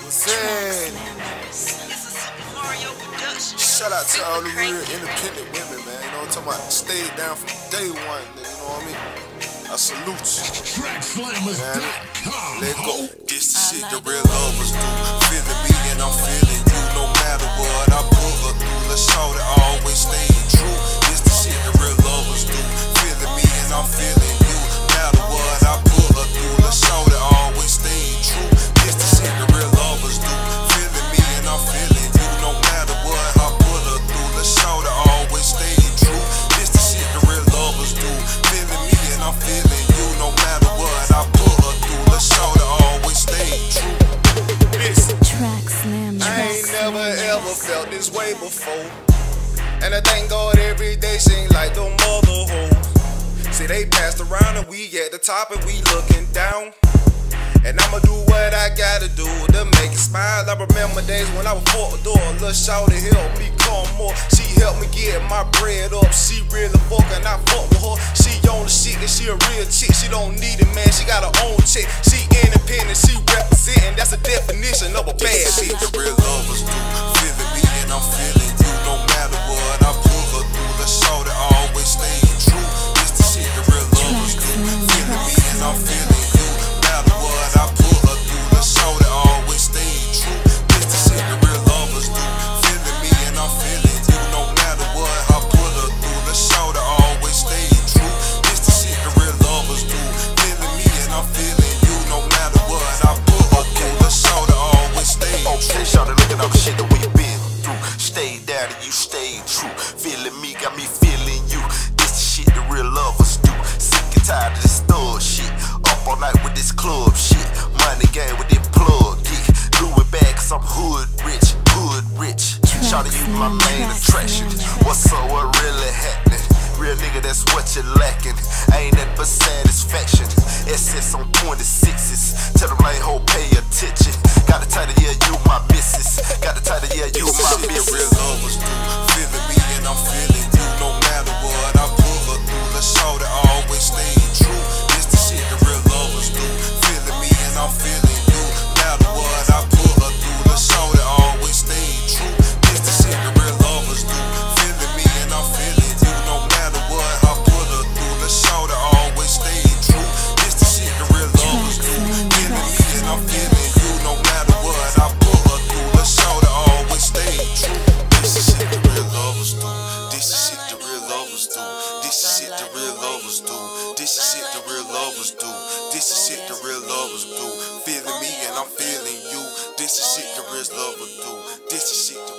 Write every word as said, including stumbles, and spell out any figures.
saying? Shout out to all the real independent women, man. You know what I'm talking about? Stayed down from day one, nigga, you know what I mean? I salute you. track slammers dot com. Let go. This the shit the real lovers do. Feeling me and I'm feeling you. No matter what I put her through, let's show that I always staying true. This the shit the real lovers do. Feeling me and I'm feeling you. No matter what I put her through, let's show that I always staying true. This the shit the real lovers do. Feeling me and I'm feeling you. No matter what I put her through, let's show that I always staying true. This the shit the real lovers do. Feeling me and I'm feeling you. No matter what I put her through, let's show that I always staying true. Listen, Track slam, I track ain't never slam. ever felt this way before. And I thank God every day seem like the mother hole. See, they passed around and we at the top and we looking down. And I'ma do what I gotta do to make it smile. I remember days when I was for the door. Lil' shawty helped me come more. She helped me get my bread up. She really fuckin', I fuck with her. She on the shit and she a real chick. She don't need it, man. She got her own chick. She independent, she representin'. That's the definition of a bad bitch. The real lovers do. Feeling me and I'm feeling you. No matter what I put her through, let's show that I always staying true. This the shit the real lovers do. Feeling me and I'm feeling you. No matter what I put her through, let's show that I always staying true. This the shit the real lovers do. Feeling me and I'm feeling you. No matter what I put her through, let's show that I always staying true. This the shit the real lovers do. Feeling me and I'm feeling you. No matter what I put her through, let's show that I always staying true. Okay, shawty, look at all the shit that we been through. Stayed down and you stayed true. Feeling me got me feeling you. This the shit the real lovers do. Sick and tired of this thug shit. Up all night with this club shit. Money game with this plug geek. Louis bag cause I'm hood rich, hood rich. Shawty, you my main attraction. What's up, what really happening? Real nigga, that's what you're lacking. Ain't that but satisfaction. S S on twenty-sixes. Tell them like, ho, pay attention. Got the title, yeah, you my missus. Got the title, yeah, you my missus. Real lovers do. Feeling me and I'm feeling you. No matter what I put her through, let's show that I always staying true. This the shit the real lovers do. Feeling me and I'm feeling you. No matter what I put her through, let's show that I always staying true. This the shit the real lovers do. Feeling me and I'm feeling you. No matter what I put her through, let's show that I always staying true. This the shit the real lovers do. Feeling me and I'm feeling you. No matter what I put her through, let's show that I always staying true. This the shit the real lovers do. This the shit the real lovers do. This the shit the real lovers do. This the shit the real lovers do. This the shit the real lovers do. Feeling me and I'm feeling you. This the shit the real lovers do. This the shit the